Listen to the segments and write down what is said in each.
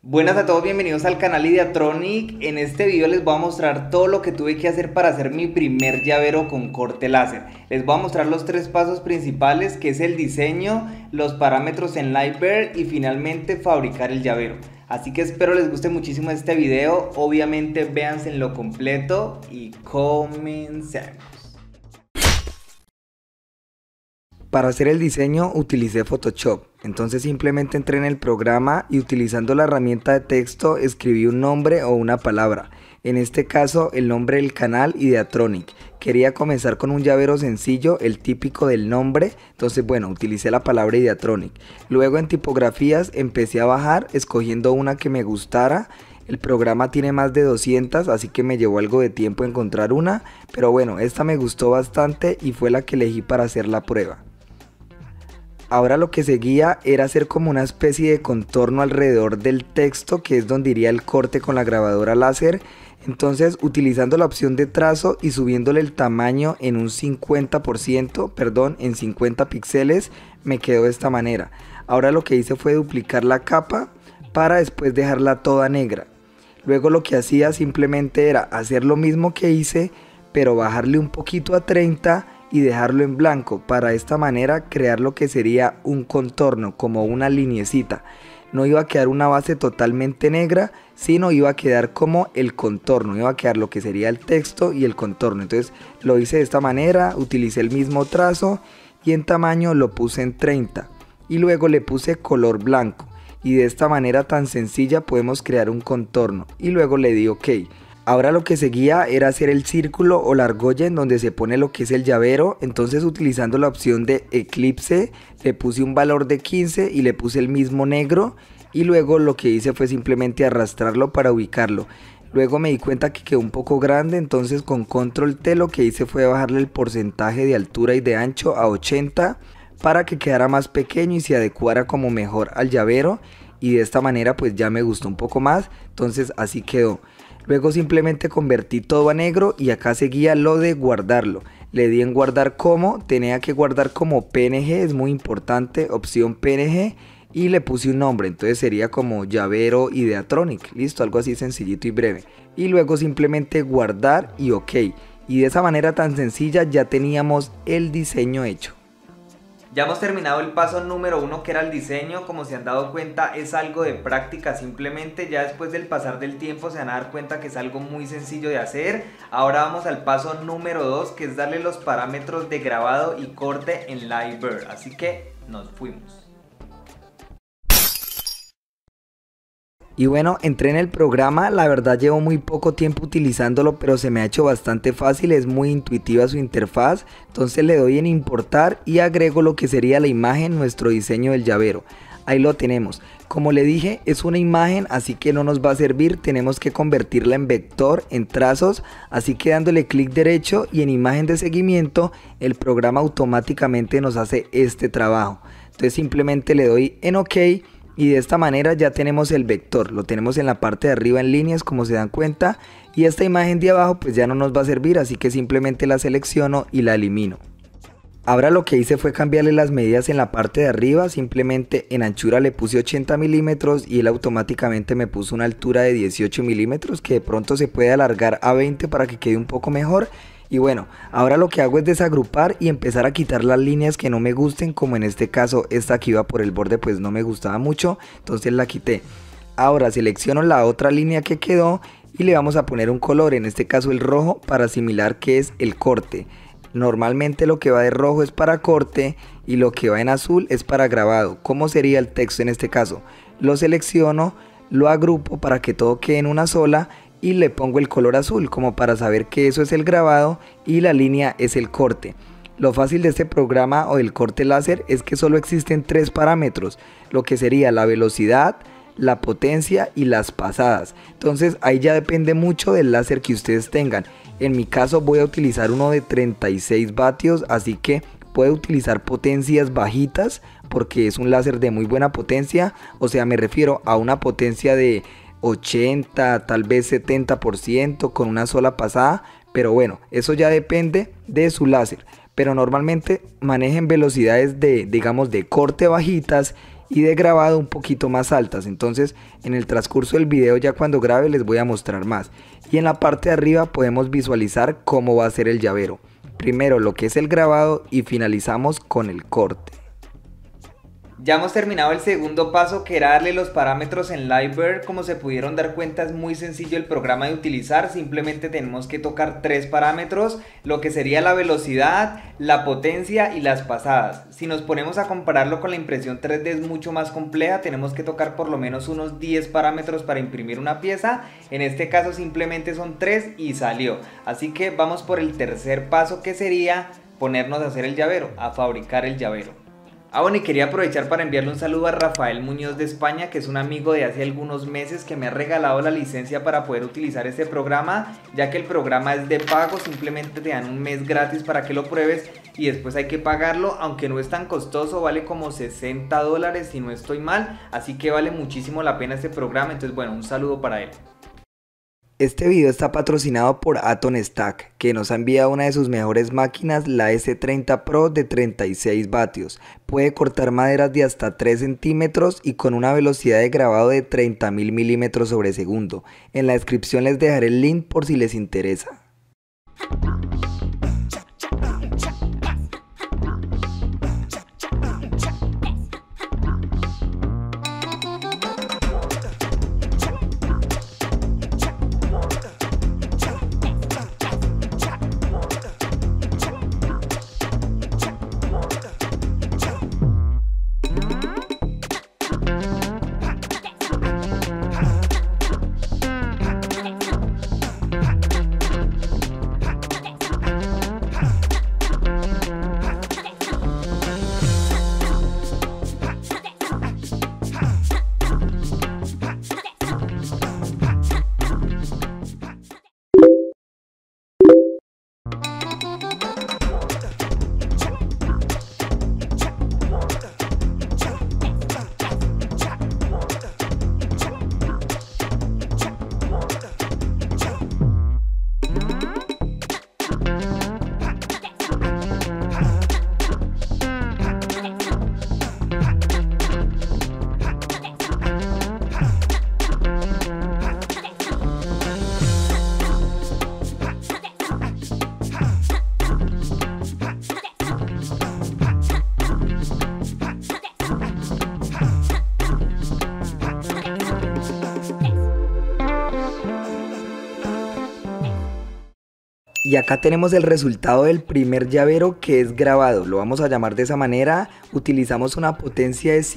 Buenas a todos, bienvenidos al canal Ideatronic. En este video les voy a mostrar todo lo que tuve que hacer para hacer mi primer llavero con corte láser. Les voy a mostrar los tres pasos principales, que es el diseño, los parámetros en Lightbearer y finalmente fabricar el llavero. Así que espero les guste muchísimo este video, obviamente véanse en lo completo y comencemos. Para hacer el diseño utilicé Photoshop, entonces simplemente entré en el programa y utilizando la herramienta de texto escribí un nombre o una palabra, en este caso el nombre del canal Ideatronic. Quería comenzar con un llavero sencillo, el típico del nombre, entonces bueno, utilicé la palabra Ideatronic. Luego en tipografías empecé a bajar escogiendo una que me gustara. El programa tiene más de 200, así que me llevó algo de tiempo encontrar una, pero bueno, esta me gustó bastante y fue la que elegí para hacer la prueba. Ahora lo que seguía era hacer como una especie de contorno alrededor del texto, que es donde iría el corte con la grabadora láser. Entonces utilizando la opción de trazo y subiéndole el tamaño en un 50%, perdón, en 50 píxeles, me quedó de esta manera. Ahora lo que hice fue duplicar la capa para después dejarla toda negra. Luego lo que hacía simplemente era hacer lo mismo que hice, pero bajarle un poquito a 30 y dejarlo en blanco, para de esta manera crear lo que sería un contorno, como una liniecita. No iba a quedar una base totalmente negra, sino iba a quedar como el contorno, iba a quedar lo que sería el texto y el contorno. Entonces lo hice de esta manera, utilicé el mismo trazo y en tamaño lo puse en 30 y luego le puse color blanco, y de esta manera tan sencilla podemos crear un contorno y luego le di OK. Ahora lo que seguía era hacer el círculo o la argolla en donde se pone lo que es el llavero. Entonces utilizando la opción de eclipse le puse un valor de 15 y le puse el mismo negro, y luego lo que hice fue simplemente arrastrarlo para ubicarlo. Luego me di cuenta que quedó un poco grande, entonces con control T lo que hice fue bajarle el porcentaje de altura y de ancho a 80 para que quedara más pequeño y se adecuara como mejor al llavero, y de esta manera pues ya me gustó un poco más. Entonces así quedó. Luego simplemente convertí todo a negro y acá seguía lo de guardarlo. Le di en guardar como, tenía que guardar como PNG, es muy importante, opción PNG, y le puse un nombre, entonces sería como llavero Ideatronic, listo, algo así sencillito y breve. Y luego simplemente guardar y OK. Y de esa manera tan sencilla ya teníamos el diseño hecho. Ya hemos terminado el paso número 1, que era el diseño. Como se han dado cuenta, es algo de práctica simplemente. Ya después del pasar del tiempo se van a dar cuenta que es algo muy sencillo de hacer. Ahora vamos al paso número 2, que es darle los parámetros de grabado y corte en Lightbearer. Así que nos fuimos. Y bueno, entré en el programa, la verdad llevo muy poco tiempo utilizándolo, pero se me ha hecho bastante fácil, es muy intuitiva su interfaz. Entonces le doy en importar y agrego lo que sería la imagen, nuestro diseño del llavero. Ahí lo tenemos. Como le dije, es una imagen, así que no nos va a servir, tenemos que convertirla en vector, en trazos, así que dándole clic derecho y en imagen de seguimiento, el programa automáticamente nos hace este trabajo. Entonces simplemente le doy en OK. Y de esta manera ya tenemos el vector, lo tenemos en la parte de arriba en líneas, como se dan cuenta, y esta imagen de abajo pues ya no nos va a servir, así que simplemente la selecciono y la elimino. Ahora lo que hice fue cambiarle las medidas en la parte de arriba, simplemente en anchura le puse 80 milímetros y él automáticamente me puso una altura de 18 milímetros, que de pronto se puede alargar a 20 para que quede un poco mejor. Y bueno, ahora lo que hago es desagrupar y empezar a quitar las líneas que no me gusten, como en este caso esta que iba por el borde pues no me gustaba mucho, entonces la quité. Ahora selecciono la otra línea que quedó y le vamos a poner un color, en este caso el rojo, para asimilar que es el corte. Normalmente lo que va de rojo es para corte y lo que va en azul es para grabado. ¿Cómo sería el texto en este caso? Lo selecciono, lo agrupo para que todo quede en una sola y le pongo el color azul como para saber que eso es el grabado y la línea es el corte. Lo fácil de este programa o del corte láser es que solo existen tres parámetros, lo que sería la velocidad, la potencia y las pasadas. Entonces ahí ya depende mucho del láser que ustedes tengan. En mi caso voy a utilizar uno de 36 vatios, así que puedo utilizar potencias bajitas porque es un láser de muy buena potencia, o sea me refiero a una potencia de 80, tal vez 70% con una sola pasada, pero bueno, eso ya depende de su láser. Pero normalmente manejen velocidades de, digamos, de corte bajitas y de grabado un poquito más altas. Entonces en el transcurso del video, ya cuando grabe, les voy a mostrar más. Y en la parte de arriba podemos visualizar cómo va a ser el llavero. Primero lo que es el grabado y finalizamos con el corte. Ya hemos terminado el segundo paso, que era darle los parámetros en Livebear. Como se pudieron dar cuenta, es muy sencillo el programa de utilizar. Simplemente tenemos que tocar 3 parámetros, lo que sería la velocidad, la potencia y las pasadas. Si nos ponemos a compararlo con la impresión 3D, es mucho más compleja. Tenemos que tocar por lo menos unos 10 parámetros para imprimir una pieza. En este caso simplemente son 3 y salió. Así que vamos por el tercer paso, que sería ponernos a hacer el llavero, a fabricar el llavero. Bueno, y quería aprovechar para enviarle un saludo a Rafael Muñoz de España, que es un amigo de hace algunos meses, que me ha regalado la licencia para poder utilizar este programa, ya que el programa es de pago. Simplemente te dan un mes gratis para que lo pruebes y después hay que pagarlo, aunque no es tan costoso, vale como $60 si no estoy mal, así que vale muchísimo la pena este programa. Entonces bueno, un saludo para él. Este video está patrocinado por Atom Stack, que nos ha enviado una de sus mejores máquinas, la S30 Pro de 36 vatios. Puede cortar maderas de hasta 3 centímetros y con una velocidad de grabado de 30.000 milímetros sobre segundo. En la descripción les dejaré el link por si les interesa. Y acá tenemos el resultado del primer llavero, que es grabado, lo vamos a llamar de esa manera. Utilizamos una potencia de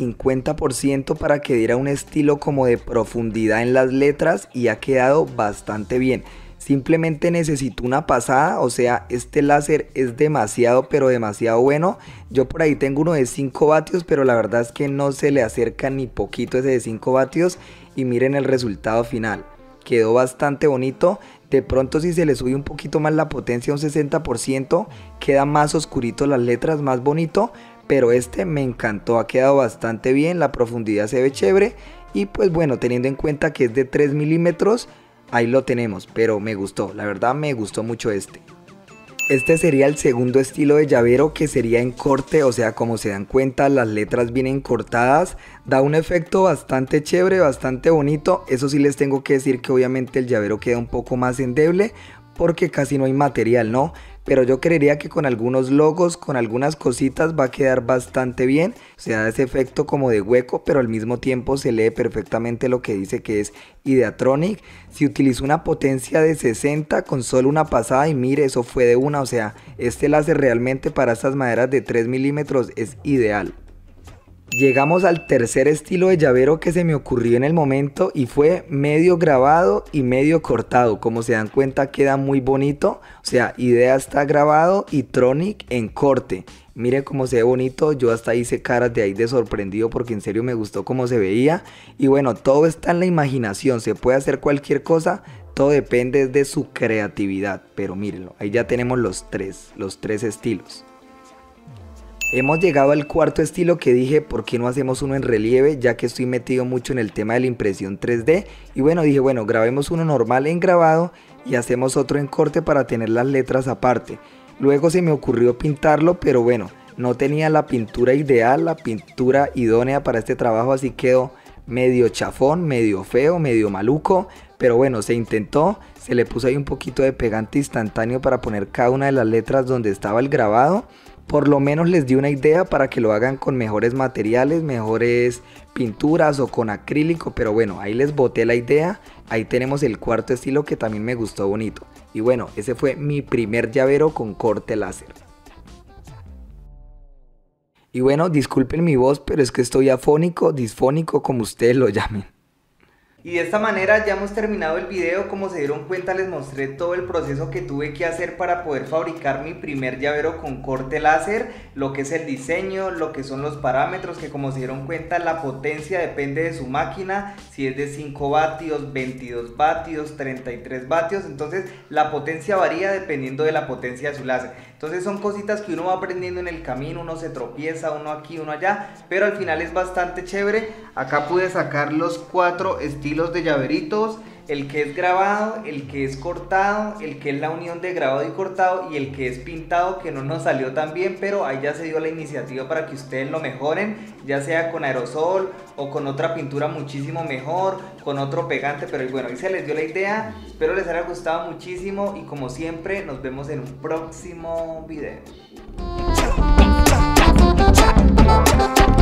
50% para que diera un estilo como de profundidad en las letras y ha quedado bastante bien. Simplemente necesito una pasada, o sea, este láser es demasiado pero demasiado bueno. Yo por ahí tengo uno de 5 vatios, pero la verdad es que no se le acerca ni poquito ese de 5 vatios. Y miren el resultado final, quedó bastante bonito. De pronto si se le sube un poquito más la potencia, un 60%, queda más oscurito las letras, más bonito. Pero este me encantó, ha quedado bastante bien, la profundidad se ve chévere. Y pues bueno, teniendo en cuenta que es de 3 milímetros, ahí lo tenemos, pero me gustó, la verdad me gustó mucho este. Este sería el segundo estilo de llavero, que sería en corte, o sea, como se dan cuenta las letras vienen cortadas, da un efecto bastante chévere, bastante bonito. Eso sí les tengo que decir que obviamente el llavero queda un poco más endeble porque casi no hay material, ¿no? Pero yo creería que con algunos logos, con algunas cositas va a quedar bastante bien. O sea, ese efecto como de hueco, pero al mismo tiempo se lee perfectamente lo que dice que es Ideatronic. Si utilizo una potencia de 60 con solo una pasada, y mire, eso fue de una. O sea, este láser realmente para estas maderas de 3 milímetros es ideal. Llegamos al tercer estilo de llavero que se me ocurrió en el momento y fue medio grabado y medio cortado. Como se dan cuenta queda muy bonito, o sea, Idea está grabado y Tronic en corte. Miren cómo se ve bonito, yo hasta hice caras de ahí de sorprendido porque en serio me gustó cómo se veía. Y bueno, todo está en la imaginación, se puede hacer cualquier cosa, todo depende de su creatividad. Pero mírenlo, ahí ya tenemos los tres estilos. Hemos llegado al cuarto estilo que dije, ¿por qué no hacemos uno en relieve? Ya que estoy metido mucho en el tema de la impresión 3D. Y bueno, dije, bueno, grabemos uno normal en grabado y hacemos otro en corte para tener las letras aparte. Luego se me ocurrió pintarlo, pero bueno, No tenía la pintura ideal, la pintura idónea para este trabajo, así quedó medio chafón, medio feo, medio maluco, pero bueno, se intentó, se le puso ahí un poquito de pegante instantáneo para poner cada una de las letras donde estaba el grabado. Por lo menos les di una idea para que lo hagan con mejores materiales, mejores pinturas o con acrílico, pero bueno, ahí les boté la idea. Ahí tenemos el cuarto estilo que también me gustó bonito. Y bueno, ese fue mi primer llavero con corte láser. Y bueno, disculpen mi voz, pero es que estoy afónico, disfónico, como ustedes lo llamen. Y de esta manera ya hemos terminado el video. Como se dieron cuenta, les mostré todo el proceso que tuve que hacer para poder fabricar mi primer llavero con corte láser, lo que es el diseño, lo que son los parámetros, que como se dieron cuenta la potencia depende de su máquina, si es de 5 vatios, 22 vatios, 33 vatios, entonces la potencia varía dependiendo de la potencia de su láser. Entonces son cositas que uno va aprendiendo en el camino, uno se tropieza, uno aquí, uno allá, pero al final es bastante chévere. Acá pude sacar los 4 estilos de llaveritos, el que es grabado, el que es cortado, el que es la unión de grabado y cortado y el que es pintado, que no nos salió tan bien, pero ahí ya se dio la iniciativa para que ustedes lo mejoren, ya sea con aerosol o con otra pintura muchísimo mejor, con otro pegante, pero bueno, ahí se les dio la idea. Espero les haya gustado muchísimo y como siempre nos vemos en un próximo video.